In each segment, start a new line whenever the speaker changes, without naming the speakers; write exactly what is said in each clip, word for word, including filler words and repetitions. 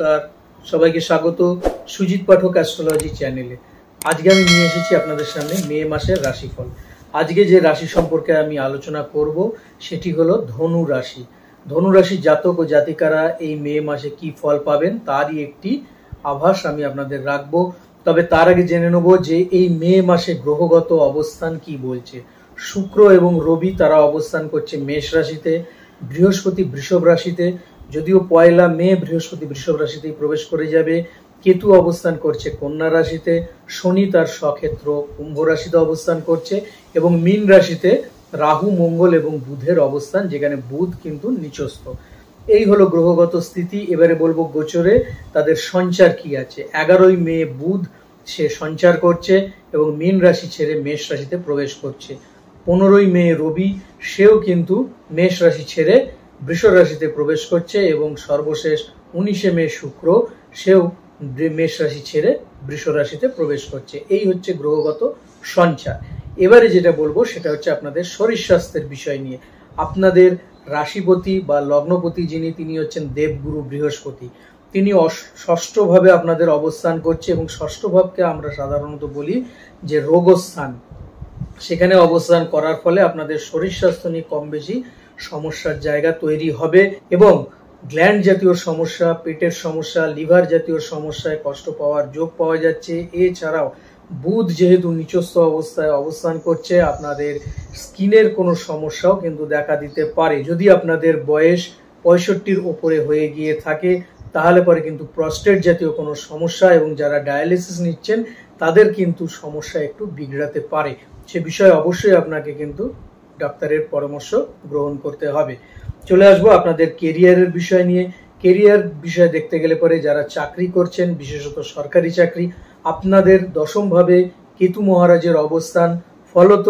নমস্কার, সবাইকে স্বাগত সুজিত পাঠক অ্যাস্ট্রোলজি চ্যানেলে। আজকে আমি নিয়ে এসেছি আপনাদের সামনে মে মাসের রাশিফল। আজকে যে রাশি সম্পর্কে আমি আলোচনা করব সেটি হলো ধনু রাশি। ধনু রাশি জাতক ও জাতিকারা এই মে মাসে কি ফল পাবেন তারই একটি আভাস আমি আপনাদের রাখবো। তবে তার আগে জেনে নেব যে এই মে মাসে গ্রহগত অবস্থান কি বলছে। শুক্র এবং রবি তারা অবস্থান করছে মেষ রাশিতে, বৃহস্পতি বৃষভ রাশিতে, যদিও পয়লা মে বৃহস্পতি বৃষভ রাশিতেই প্রবেশ করে যাবে। কেতু অবস্থান করছে কন্যা রাশিতে, শনি তার স্বক্ষেত্র কুম্ভ রাশিতে অবস্থান করছে এবং মীন রাশিতে রাহু মঙ্গল এবং বুধের অবস্থান, যেখানে বুধ কিন্তু নিচস্থ। এই হলো গ্রহগত স্থিতি। এবারে বলবো গোচরে তাদের সঞ্চার কি আছে। এগারোই মে বুধ সে সঞ্চার করছে এবং মীন রাশি ছেড়ে মেষ রাশিতে প্রবেশ করছে। পনেরোই মে রবি সেও কিন্তু মেষ রাশি ছেড়ে বৃষ রাশিতে প্রবেশ করছে এবং সর্বশেষ উনিশে মে শুক্র সেও মেষ রাশি ছেড়ে বৃষ রাশিতে প্রবেশ করছে। এই হচ্ছে গ্রহগত সঞ্চার। এবারে যেটা বলবো সেটা হচ্ছে আপনাদের শরীর স্বাস্থ্যের বিষয় নিয়ে। আপনাদের রাশিপতি বা লগ্নপতি যিনি, তিনি হচ্ছেন দেবগুরু বৃহস্পতি। তিনি ষষ্ঠ ভাবে আপনাদের অবস্থান করছে এবং ষষ্ঠ ভাবকে আমরা সাধারণত বলি যে রোগস্থান। সেখানে অবস্থান করার ফলে আপনাদের শরীর স্বাস্থ্য নিয়ে কম বেশি সমস্যার জায়গা তৈরি হবে এবং গ্ল্যান্ড জাতীয় সমস্যা, পেটের সমস্যা, লিভার জাতীয় সমস্যায় কষ্ট পাওয়ার যোগ পাওয়া যাচ্ছে। এছাড়াও বুধ যেহেতু নিচস্থ অবস্থায় অবস্থান করছে, আপনাদের স্কিনের কোনো সমস্যাও কিন্তু দেখা দিতে পারে। যদি আপনাদের বয়স পঁয়ষট্টির ওপরে হয়ে গিয়ে থাকে তাহলে পরে কিন্তু প্রস্টেট জাতীয় কোনো সমস্যা এবং যারা ডায়ালিসিস নিচ্ছেন তাদের কিন্তু সমস্যা একটু বিগড়াতে পারে। সে বিষয়ে অবশ্যই আপনাকে কিন্তু ডাক্তারের পরামর্শ গ্রহণ করতে হবে। চলে আসবো আপনাদের কেরিয়ারের বিষয় নিয়ে। কেরিয়ার বিষয় দেখতে গেলে পরে যারা চাকরি করছেন, বিশেষত সরকারি চাকরি, আপনাদের দশম ভাবে কেতু মহারাজের অবস্থান। ফলত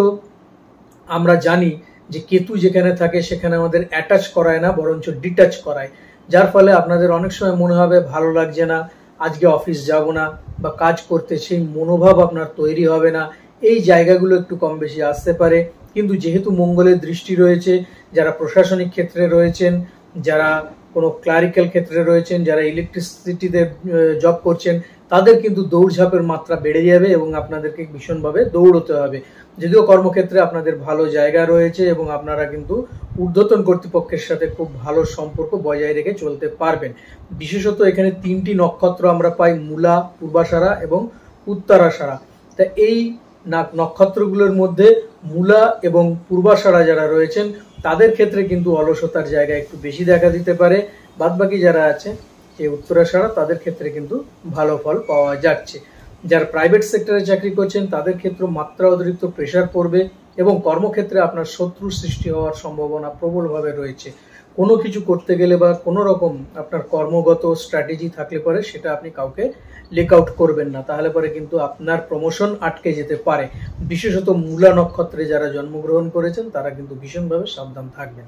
আমরা জানি যে কেতু যেখানে থাকে সেখানে আমাদের অ্যাটাচ করায় না, বরঞ্চ ডিটাচ করায়। যার ফলে আপনাদের অনেক সময় মনে হবে ভালো লাগছে না, আজকে অফিস যাব না বা কাজ করতে সেই মনোভাব আপনার তৈরি হবে না। এই জায়গাগুলো একটু কম বেশি আসতে পারে। কিন্তু যেহেতু মঙ্গলের দৃষ্টি রয়েছে, যারা প্রশাসনিক ক্ষেত্রে রয়েছেন, যারা কোনো ক্লারিক্যাল ক্ষেত্রে রয়েছেন, যারা ইলেকট্রিসিটিতে জব করছেন, তাদের কিন্তু দৌড়ঝাঁপের মাত্রা বেড়ে যাবে এবং আপনাদেরকে ভীষণভাবে দৌড়তে হবে। যদিও কর্মক্ষেত্রে আপনাদের ভালো জায়গা রয়েছে এবং আপনারা কিন্তু ঊর্ধ্বতন কর্তৃপক্ষের সাথে খুব ভালো সম্পর্ক বজায় রেখে চলতে পারবেন। বিশেষত এখানে তিনটি নক্ষত্র আমরা পাই, মূলা, পূর্বাষাঢ়া এবং উত্তরাষাঢ়া। তা এই নক্ষত্রগুলোর মধ্যে মূলা এবং পূর্বাষাঢ়া যারা রয়েছেন তাদের ক্ষেত্রে কিন্তু অলসতার জায়গা একটু বেশি দেখা দিতে পারে। বাদবাকি যারা আছে এই উত্তরাষাঢ়া তাদের ক্ষেত্রে কিন্তু ভালো ফল পাওয়া যাচ্ছে। যারা প্রাইভেট সেক্টরে চাকরি করছেন তাদের ক্ষেত্রে মাত্রা অতিরিক্ত প্রেশার পড়বে এবং কর্মক্ষেত্রে আপনার শত্রু সৃষ্টি হওয়ার সম্ভাবনা প্রবলভাবে রয়েছে। কোনো কিছু করতে গেলে বা কোনো রকম আপনার কর্মগত স্ট্র্যাটেজি থাকলে পরে সেটা আপনি কাউকে লেক আউট করবেন না, তাহলে পরে কিন্তু আপনার প্রমোশন আটকে যেতে পারে। বিশেষত মূলা নক্ষত্রে যারা জন্মগ্রহণ করেছেন তারা কিন্তু ভীষণভাবে সাবধান থাকবেন।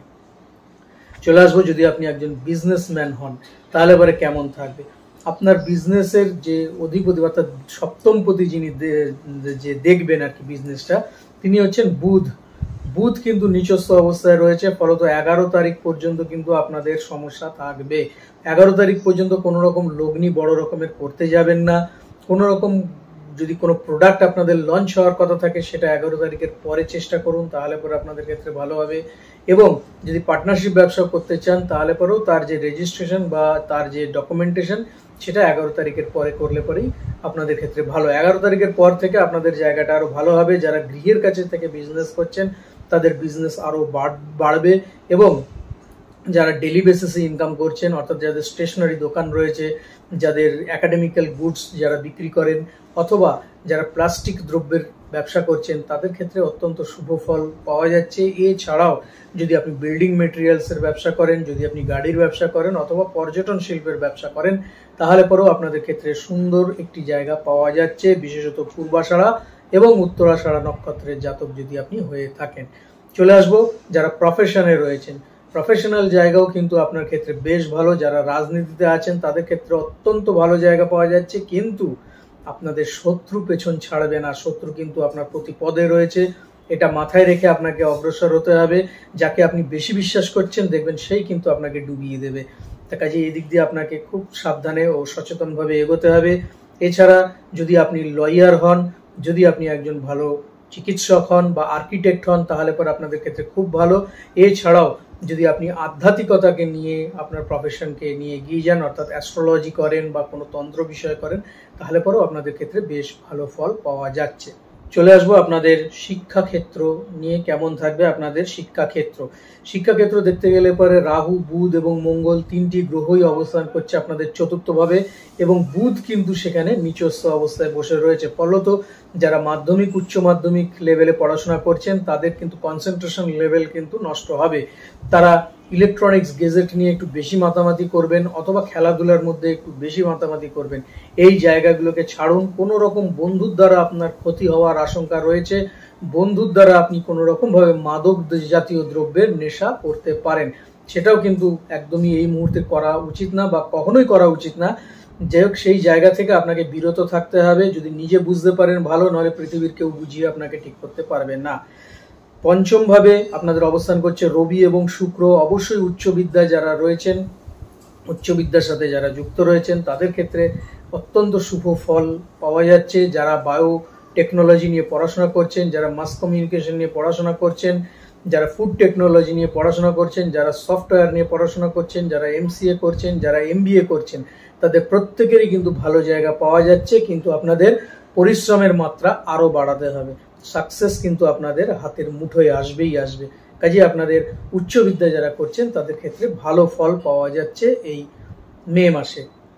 চলে আসবো যদি আপনি একজন বিজনেসম্যান হন তাহলে পরে কেমন থাকবে। আপনার বিজনেসের যে অধিপতি অর্থাৎ সপ্তমপতি যিনি যে দেখবেন আর কি বিজনেসটা, তিনি হচ্ছেন বুধ। বুধ কিন্তু নিচস্থ অবস্থায় রয়েছে, ফলত এগারো তারিখ পর্যন্ত কিন্তু আপনাদের সমস্যা থাকবে। এগারো তারিখ পর্যন্ত কোনো রকম লগ্নি বড় রকমের করতে যাবেন না। কোনো রকম যদি কোনো প্রোডাক্ট আপনাদের লঞ্চ হওয়ার কথা থাকে সেটা এগারো তারিখের পরে চেষ্টা করুন, তাহলে পরে আপনাদের ক্ষেত্রে ভালো হবে। এবং যদি পার্টনারশিপ ব্যবসা করতে চান তাহলে পরেও তার যে রেজিস্ট্রেশন বা তার যে ডকুমেন্টেশন সেটা এগারো তারিখের পরে করলে পরেই আপনাদের ক্ষেত্রে ভালো। এগারো তারিখের পর থেকে আপনাদের জায়গাটা আরো ভালো হবে। যারা গৃহের কাছে থেকে বিজনেস করছেন তাদের বিজনেস আরো বাড়বে এবং যারা ডেলি বেসিসে ইনকাম করছেন অর্থাৎ যাদের স্টেশনারি দোকান রয়েছে, যাদের একাডেমিক্যাল গুডস যারা বিক্রি করেন অথবা যারা প্লাস্টিক দ্রব্যের ব্যবসা করছেন তাদের ক্ষেত্রে অত্যন্ত শুভ ফল পাওয়া যাচ্ছে। এছাড়াও যদি আপনি বিল্ডিং মেটেরিয়ালসের ব্যবসা করেন, যদি আপনি গাড়ির ব্যবসা করেন অথবা পর্যটন শিল্পের ব্যবসা করেন তাহলে পরেও আপনাদের ক্ষেত্রে সুন্দর একটি জায়গা পাওয়া যাচ্ছে। বিশেষত পূর্বাষাঢ়া এবং উত্তরাষাঢ়া নক্ষত্রের জাতক যদি আপনি হয়ে থাকেন। চলে আসবো যারা প্রফেশনে রয়েছেন, প্রফেশনাল জায়গাও কিন্তু আপনার ক্ষেত্রে বেশ ভালো। যারা রাজনীতিতে আছেন তাদের ক্ষেত্রে অত্যন্ত ভালো জায়গা পাওয়া যাচ্ছে, কিন্তু আপনাদের শত্রু পেছন ছাড়বে না। শত্রু কিন্তু আপনার প্রতি পদে রয়েছে, এটা মাথায় রেখে আপনাকে অগ্রসর হতে হবে। যাকে আপনি বেশি বিশ্বাস করছেন দেখবেন সেই কিন্তু আপনাকে ডুবিয়ে দেবে। কাজে এদিক দিয়ে আপনাকে খুব সাবধানে ও সচেতনভাবে এগোতে হবে। এছাড়া যদি আপনি লয়ার হন, যদি আপনি একজন ভালো চিকিৎসক হন বা আর্কিটেক্ট হন, তাহলে পরে আপনাদের ক্ষেত্রে খুব ভালো। এছাড়াও যদি আপনি আধ্যাত্মিকতাকে নিয়ে আপনার প্রফেশনকে নিয়ে এগিয়ে যান, অর্থাৎ অ্যাস্ট্রোলজি করেন বা কোনো তন্ত্র বিষয় করেন, তাহলে পরেও আপনাদের ক্ষেত্রে বেশ ভালো ফল পাওয়া যাচ্ছে। চলে আসবো আপনাদের শিক্ষাক্ষেত্র নিয়ে। কেমন থাকবে আপনাদের শিক্ষাক্ষেত্র? শিক্ষাক্ষেত্র দেখতে গেলে পরে রাহু, বুধ এবং মঙ্গল তিনটি গ্রহই অবস্থান করছে আপনাদের চতুর্থভাবে, এবং বুধ কিন্তু সেখানে নিচস্থ অবস্থায় বসে রয়েছে। ফলত যারা মাধ্যমিক উচ্চ মাধ্যমিক লেভেলে পড়াশোনা করছেন তাদের কিন্তু কনসেন্ট্রেশন লেভেল কিন্তু নষ্ট হবে। তারা ইলেকট্রনিক্স গেজেট নিয়ে একটু বেশি মাতামাতি করবেন, অথবা খেলাধুলার মধ্যে একটু বেশি মাতামাতি করবেন। এই জায়গাগুলোকে ছাড়ুন। কোনো রকম বন্ধুর দ্বারা আপনার ক্ষতি হওয়ার আশঙ্কা রয়েছে। বন্ধুর দ্বারা আপনি কোনো রকম ভাবে মাদক জাতীয় দ্রব্যের নেশা করতে পারেন, সেটাও কিন্তু একদমই এই মুহূর্তে করা উচিত না বা কখনোই করা উচিত না। যাই হোক, সেই জায়গা থেকে আপনাকে বিরত থাকতে হবে। যদি নিজে বুঝতে পারেন ভালো, নইলে পৃথিবীর কেউ বুঝিয়ে আপনাকে ঠিক করতে পারবে না। পঞ্চম ভাবে আপনাদের অবস্থান করছে রবি এবং শুক্র। অবশ্যই উচ্চ বিদ্যায় যারা রয়েছেন, উচ্চ বিদ্যার সাথে যারা যুক্ত রয়েছেন, তাদের ক্ষেত্রে অত্যন্ত শুভ ফল পাওয়া যাচ্ছে। যারা বায়ো টেকনোলজি নিয়ে পড়াশোনা করছেন, যারা মাস কমিউনিকেশন নিয়ে পড়াশোনা করছেন, যারা ফুড টেকনোলজি নিয়ে পড়াশোনা করছেন, যারা সফটওয়্যার নিয়ে পড়াশোনা করছেন, যারা এমসিএ করছেন, যারা এমবিএ করছেন, তাদের প্রত্যেকেরই কিন্তু ভালো জায়গা পাওয়া যাচ্ছে। কিন্তু আপনাদের পরিশ্রমের মাত্রা আরো বাড়াতে হবে। সাকসেস কিন্তু আপনাদের হাতের মুঠোয় আসবেই আসবে। কাজে আপনাদের উচ্চ বিদ্যা যারা করছেন তাদের ক্ষেত্রে ভালো ফল পাওয়া যাচ্ছে এই মে মাসে।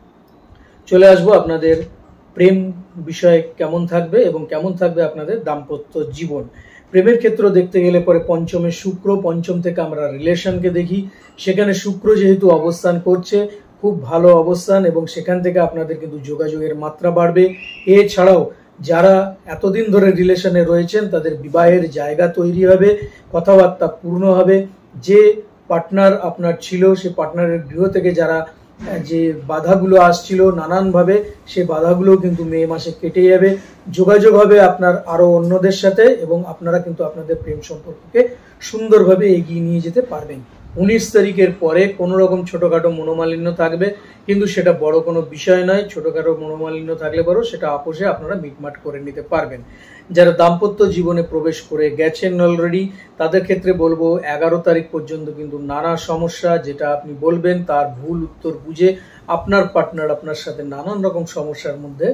চলে আসবো আপনাদের প্রেম বিষয়ে কেমন থাকবে এবং কেমন থাকবে আপনাদের দাম্পত্য জীবন। প্রেমের ক্ষেত্র দেখতে গেলে পরে পঞ্চমে শুক্র, পঞ্চম থেকে আমরা রিলেশনকে দেখি। সেখানে শুক্র যেহেতু অবস্থান করছে, খুব ভালো অবস্থান, এবং সেখান থেকে আপনাদের কিন্তু যোগাযোগের মাত্রা বাড়বে। এছাড়াও যারা এতদিন ধরে রিলেশনে রয়েছেন তাদের বিবাহের জায়গা তৈরি হবে, কথাবার্তা পূর্ণ হবে। যে পার্টনার আপনার ছিল, সে পার্টনারের গৃহ থেকে যারা যে বাধাগুলো আসছিল নানানভাবে, সে বাধাগুলো কিন্তু মে মাসে কেটে যাবে। যোগাযোগ হবে আপনার আরো অন্যদের সাথে, এবং আপনারা কিন্তু আপনাদের প্রেম সম্পর্ককে সুন্দরভাবে এগিয়ে নিয়ে যেতে পারবেন। উনিশ তারিখের পরে কোনো রকম ছোটখাটো মনোমালিন্য থাকবে, কিন্তু সেটা বড় কোনো বিষয় নয়। ছোটখাটো মনোমালিন্য থাকলে বড় সেটা আপোষে আপনারা মিটমাট করে নিতে পারবেন। যারা দাম্পত্য জীবনে প্রবেশ করে গেছেন অলরেডি, তাদের ক্ষেত্রে বলবো এগারো তারিখ পর্যন্ত কিন্তু নানা সমস্যা, যেটা আপনি বলবেন তার ভুল উত্তর বুঝে আপনার পার্টনার আপনার সাথে নানান রকম সমস্যার মধ্যে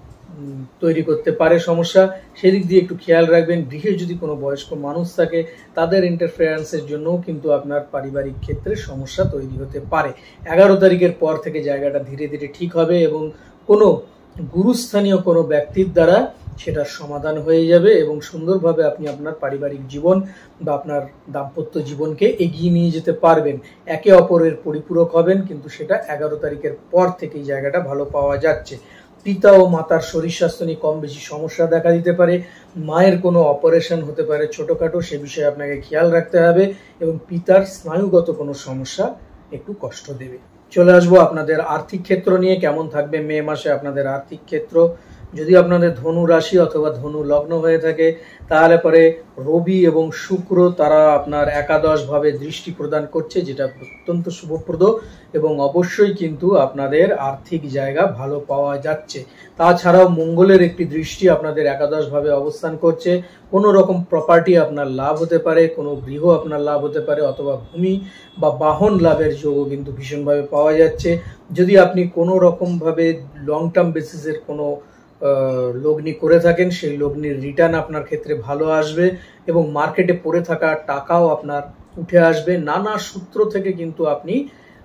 তৈরি করতে পারে সমস্যা। সেদিক দিয়ে একটু খেয়াল রাখবেন। গৃহে যদি কোনো বয়স্ক মানুষ থাকে, তাদের ইন্টারফারেন্সের জন্যও কিন্তু আপনার পারিবারিক ক্ষেত্রে সমস্যা তৈরি হতে পারে। এগারো তারিখের পর থেকে জায়গাটা ধীরে ধীরে ঠিক হবে, এবং কোনো গুরুস্থানীয় কোনো ব্যক্তির দ্বারা সেটার সমাধান হয়ে যাবে, এবং সুন্দরভাবে আপনি আপনার পারিবারিক জীবন বা আপনার দাম্পত্য জীবনকে এগিয়ে নিয়ে যেতে পারবেন। একে অপরের পরিপূরক হবেন, কিন্তু সেটা এগারো তারিখের পর থেকেই জায়গাটা ভালো পাওয়া যাচ্ছে। পিতা ও মাতার শরীর স্বাস্থ্য নিয়ে কম বেশি সমস্যা দেখা দিতে পারে। মায়ের কোনো অপারেশন হতে পারে ছোটখাটো, সে বিষয়ে আপনাকে খেয়াল রাখতে হবে, এবং পিতার স্নায়ুগত কোনো সমস্যা একটু কষ্ট দেবে। চলে আসবো আপনাদের আর্থিক ক্ষেত্র নিয়ে। কেমন থাকবে মে মাসে আপনাদের আর্থিক ক্ষেত্র? যদি আপনাদের ধনু রাশি অথবা ধনু লগ্ন হয়ে থাকে, তাহলে পরে রবি এবং শুক্র তারা আপনার একাদশ ভাবে দৃষ্টি প্রদান করছে, যেটা অত্যন্ত শুভপ্রদ, এবং অবশ্যই কিন্তু আপনাদের আর্থিক জায়গা ভালো পাওয়া যাচ্ছে। তাছাড়াও মঙ্গলের একটি দৃষ্টি আপনাদের একাদশ ভাবে অবস্থান করছে। কোনো রকম প্রপার্টি আপনার লাভ হতে পারে, কোনো গৃহ আপনার লাভ হতে পারে, অথবা ভূমি বা বাহন লাভের যোগও কিন্তু ভীষণভাবে পাওয়া যাচ্ছে। যদি আপনি কোনো রকমভাবে লং টার্ম বেসিসের কোনো লগ্নি করে থাকেন, সেই লগ্নির রিটার্ন আপনার ক্ষেত্রে ভালো আসবে, এবং মার্কেটে পড়ে থাকা টাকাও আপনার উঠে আসবে। নানা সূত্র থেকে কিন্তু আপনি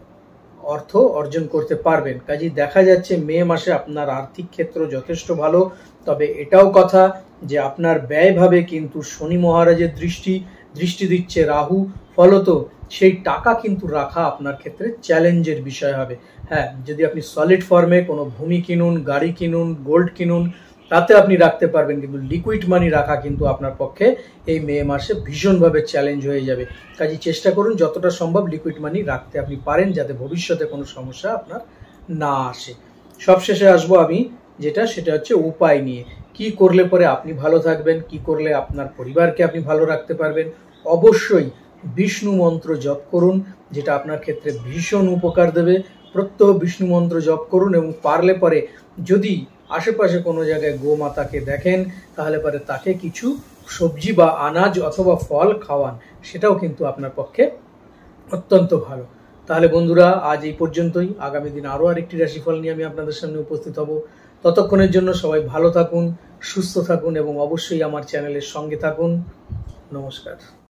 অর্থ অর্জন করতে পারবেন। কাজেই দেখা যাচ্ছে মে মাসে আপনার আর্থিক ক্ষেত্র যথেষ্ট ভালো। তবে এটাও কথা যে আপনার ব্যয়ভাবে কিন্তু শনি মহারাজের দৃষ্টি দৃষ্টি দিচ্ছে রাহু, ফলত সেই টাকা কিন্তু রাখা আপনার ক্ষেত্রে চ্যালেঞ্জের বিষয় হবে। হ্যাঁ, যদি আপনি সলিড ফর্মে কোনো ভূমি কিনুন, গাড়ি কিনুন, গোল্ড কিনুন, তাতে আপনি রাখতে পারবেন, কিন্তু লিকুইড মানি রাখা কিন্তু আপনার পক্ষে এই মে মাসে ভীষণভাবে চ্যালেঞ্জ হয়ে যাবে। কাজেই চেষ্টা করুন যতটা সম্ভব লিকুইড মানি রাখতে আপনি পারেন, যাতে ভবিষ্যতে কোনো সমস্যা আপনার না আসে। সবশেষে আসবো আমি যেটা, সেটা হচ্ছে উপায় নিয়ে। কি করলে পরে আপনি ভালো থাকবেন, কি করলে আপনার পরিবারকে আপনি ভালো রাখতে পারবেন। অবশ্যই বিষ্ণু মন্ত্র জপ করুন, যেটা আপনার ক্ষেত্রে ভীষণ উপকার দেবে। প্রত্যহ বিষ্ণু মন্ত্র জপ করুন এবং পারলে পরে যদি আশেপাশে কোনো জায়গায় গোমাতাকে দেখেন তাহলে পরে তাকে কিছু সবজি বা আনাজ অথবা ফল খাওয়ান, সেটাও কিন্তু আপনার পক্ষে অত্যন্ত ভালো। তাহলে বন্ধুরা, আজ এই পর্যন্তই। আগামী দিন আরও আরেকটি রাশিফল নিয়ে আমি আপনাদের সামনে উপস্থিত হব। ততক্ষণের জন্য সবাই ভালো থাকুন, সুস্থ থাকুন এবং অবশ্যই আমার চ্যানেলের সঙ্গে থাকুন। নমস্কার।